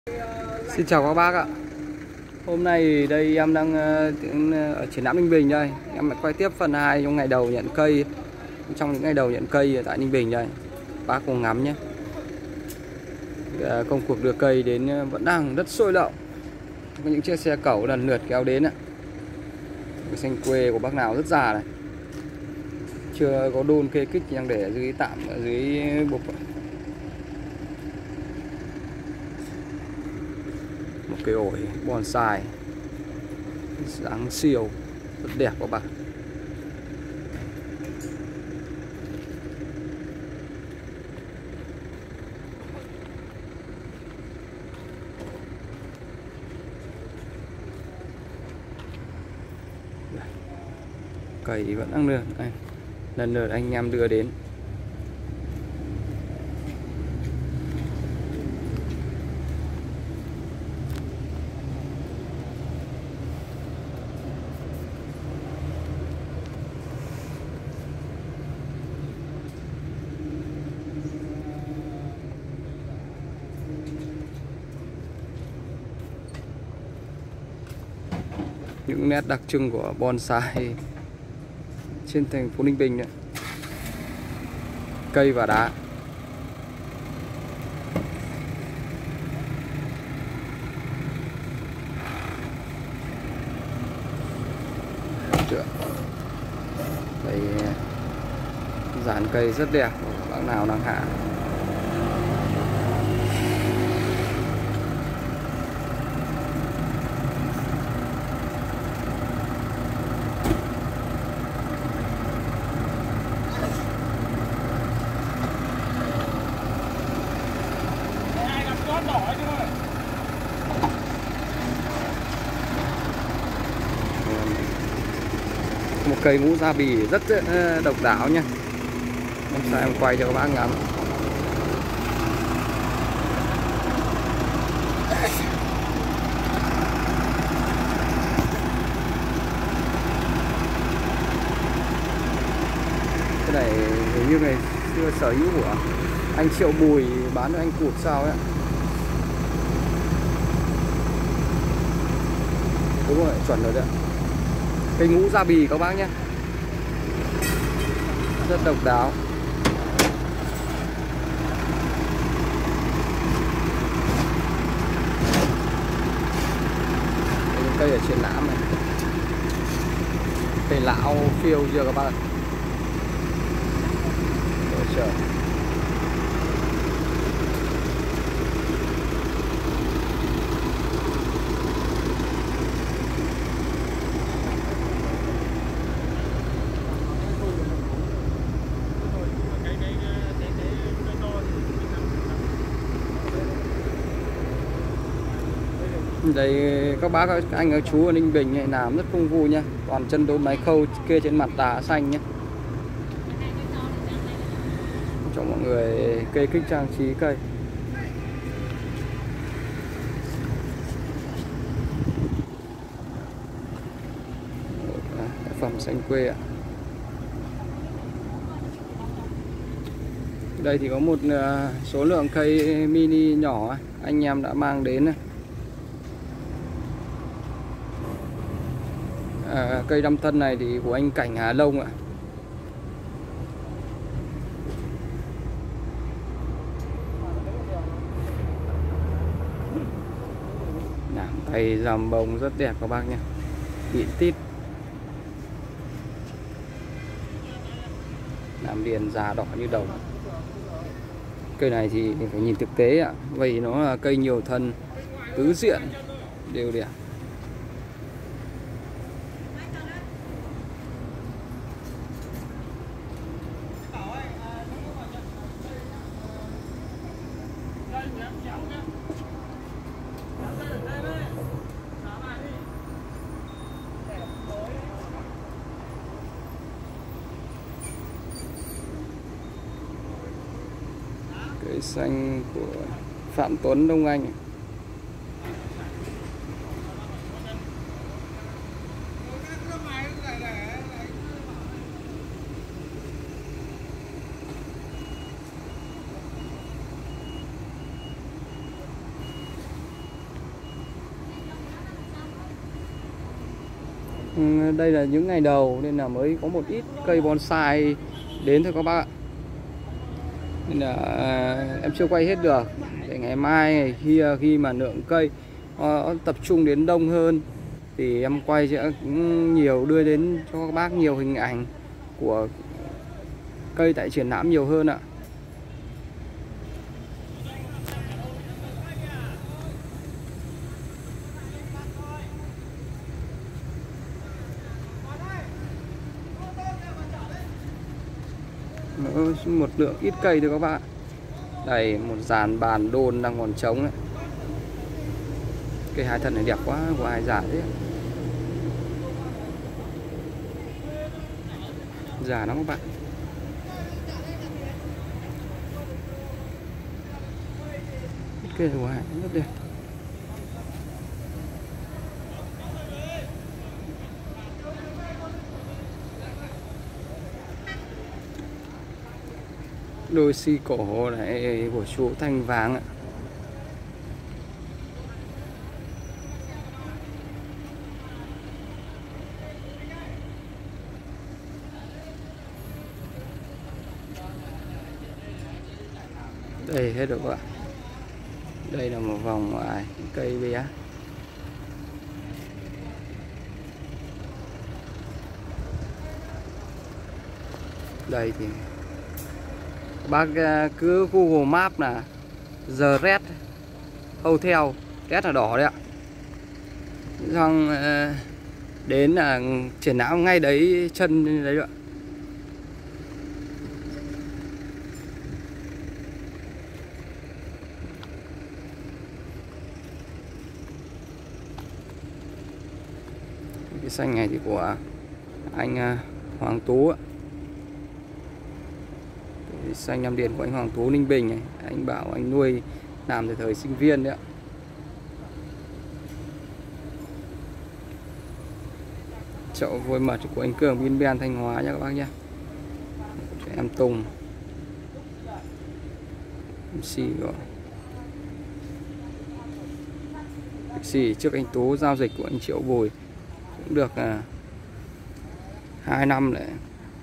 Xin chào các bác ạ. Hôm nay đây em đang ở triển lãm Ninh Bình đây. Em lại quay tiếp phần 2 trong ngày đầu nhận cây. Trong những ngày đầu nhận cây tại Ninh Bình đây. Bác cùng ngắm nhé. Công cuộc đưa cây đến vẫn đang rất sôi động. Có những chiếc xe cẩu lần lượt kéo đến ạ. Cái xanh quê của bác nào rất già này. Chưa có đôn kê kích, đang để ở dưới tạm ở dưới bục. Một cái ổi bonsai dáng siêu rất đẹp các bạn. Cây vẫn đang lượn đây, lần lượt anh em đưa đến. Những nét đặc trưng của bonsai trên thành phố Ninh Bình nữa. Cây và đá. Đây, dàn cây rất đẹp, bác nào đang hạ. Một cây mũ da bì rất độc đáo nha. Hôm sau em quay cho các bác ngắm. Cái này hình như ngày xưa sở hữu của anh Triệu Bùi bán cho anh Cụt sao ấy. Đúng rồi, chuẩn rồi đấy. Cây ngũ da bì các bác nhé. Rất độc đáo. Đây, cây ở triển lãm này. Cây lão phiêu chưa các bác ạ. Trời. Đây các bác anh các chú ở Ninh Bình này làm rất công phu nha. Toàn chân đốn máy khâu kê trên mặt đá xanh nhé. Cho mọi người kê kích trang trí cây. Phẩm xanh quê ạ. Đây thì có một số lượng cây mini nhỏ anh em đã mang đến. Cây 5 thân này thì của anh Cảnh Hà Long ạ. Làm tay dầm bông rất đẹp các bác nhé. Mịn tít. Làm liền già đỏ như đồng. Cây này thì phải nhìn thực tế ạ. Vì nó là cây nhiều thân, tứ diện, đều đẹp. Cây xanh của Phạm Tuấn Đông Anh. Đây là những ngày đầu nên là mới có một ít cây bonsai đến thôi các bác ạ. Nên là em chưa quay hết được. Để ngày mai ngày kia khi mà lượng cây tập trung đến đông hơn thì em quay sẽ nhiều, đưa đến cho các bác nhiều hình ảnh của cây tại triển lãm nhiều hơn ạ. Một lượng ít cây thôi các bạn. Đây một dàn bàn đôn đang còn trống đấy. Cây hai thân này đẹp quá, của ai giả thế. Giả lắm các bạn. Cây của ai rất đẹp. Đôi xi cổ này của chú Thanh Vàng ạ. Đây hết rồi các bạn. Đây là một vòng ngoài cây bé. Đây thì bác cứ Google Maps là The Red Hotel, Red là đỏ đấy ạ. Xong đến là triển lãm ngay đấy, chân đấy ạ. Cái xanh này thì của anh Hoàng Tú ạ. Cái xanh Nam Điền của anh Hoàng Tú Ninh Bình này, anh bảo anh nuôi làm từ thời sinh viên đấy ạ. Chậu vôi mật của anh Cường Bin Ben Thanh Hóa nha các bác nhé. Em Tùng MC rồi. Xì trước anh Tú, giao dịch của anh Triệu Bùi cũng được 2 năm đấy.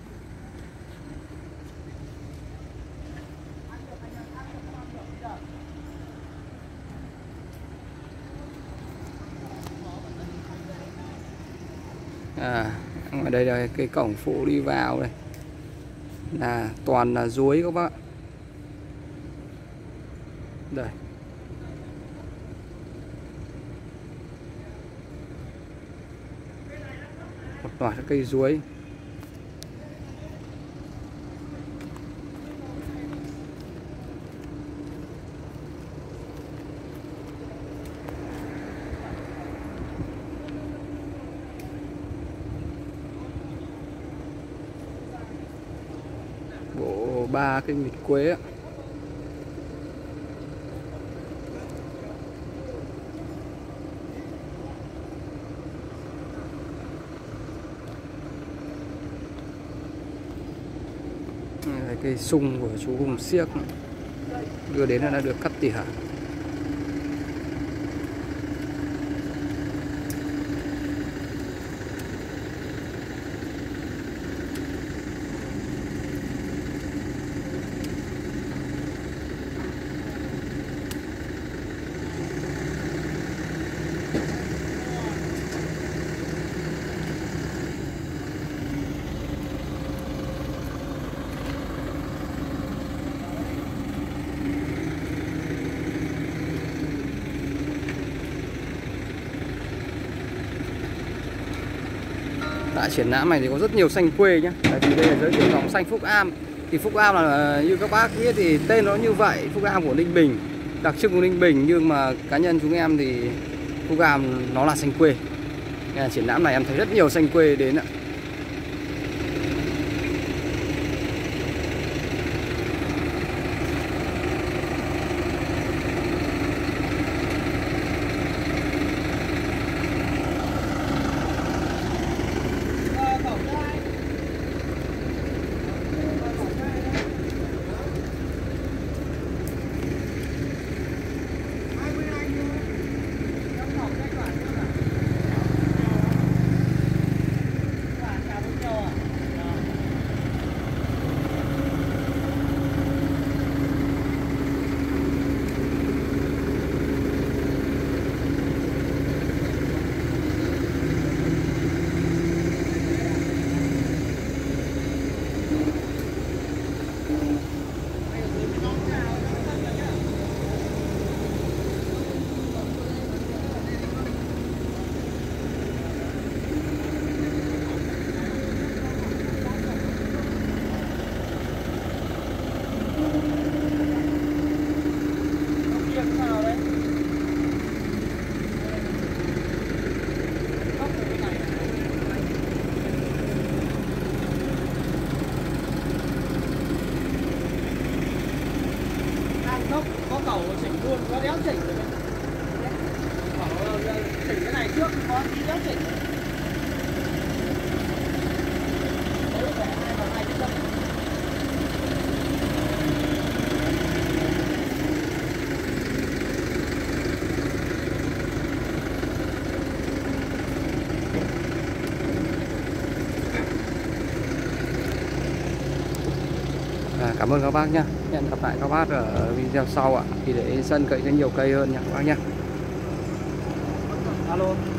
Ở đây là cái cổng phụ đi vào đây là toàn là ruối các bác. Đây. Một loạt các cây ruối. Bộ 3 cái nghịch quế ạ. Cây sung của chú Hùng Siếc đưa đến là đã được cắt tỉa. Tại triển lãm này thì có rất nhiều xanh quê nhé. Tại vì đây là giới thiệu dòng xanh Phúc Am. Thì Phúc Am là như các bác biết thì tên nó như vậy, Phúc Am của Ninh Bình, đặc trưng của Ninh Bình. Nhưng mà cá nhân chúng em thì Phúc Am nó là xanh quê. Nên là triển lãm này em thấy rất nhiều xanh quê đến ạ. Nó đéo chỉnh rồi. Chỉnh cái này trước có tí đéo chỉnh. Đấy phải hai cái tâm. Cảm ơn các bác nhé. Hẹn gặp lại các bác ở video sau ạ. Thì để sân cậy thêm nhiều cây hơn nha các bác nhé. Alo.